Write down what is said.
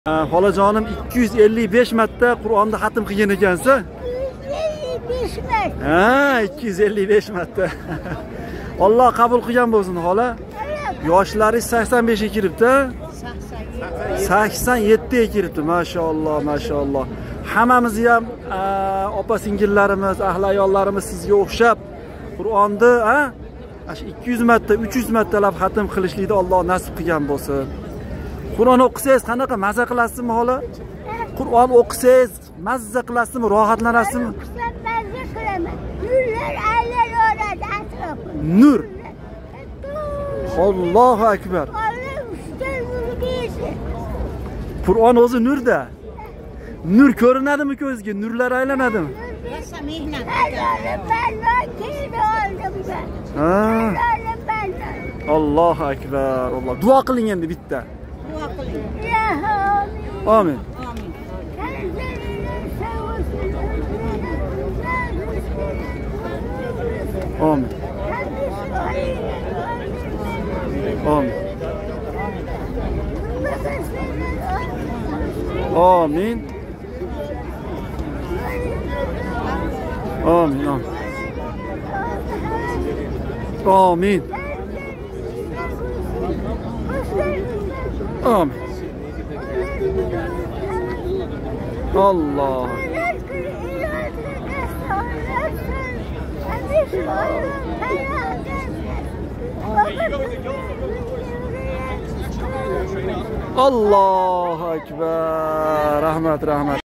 Xolajonim 255 marta Qur'onni xatm qilgan ekansiz. 255 marta. Ha, 255 marta. Alloh qabul qilgan bo'lsin, xola. Yoshlaringiz 85 ga kiribdi. 87 ga kiribdi. Maşallah, maşallah. Hammamizni ham opa singillarimiz, ahli ayollarimiz sizga o'xshab Qur'onni, ha? 200 marta, 300 martalab xatm qilishlikni Alloh nasib qilgan bo'lsin. Qur'on o'qisangiz qanaqa mazza qilasizmi, xola? Qur'on o'qisangiz mazza qilasizmi, rohatlanasizmi? O'qisam mazza qilaman. Nurlar aylar orada atrofimda. Nur. Allohu akbar. Alloh ushtan nur bersin. Qur'on o'zi nurda. Nur ko'rinadimi ko'zga? Nurlar aylanadimi? Bersa mehnat. Ben keldi oldim ben. Ha. Ben. Allohu akbar. Alloh. Duo qiling endi bitta. Duo qiling. Ya Amin. amin. Amin. Amin. Amin. Amin. Amin. Amin. Allah. Allahu akbar. Rahmat, rahmat.